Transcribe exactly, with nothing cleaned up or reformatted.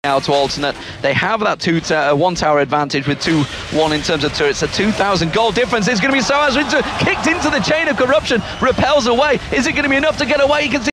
out to alternate. They have that two uh, one tower advantage with two one in terms of turrets. A two thousand gold difference is going to be so as into kicked into the chain of corruption, repels away. Is it going to be enough to get away? You can see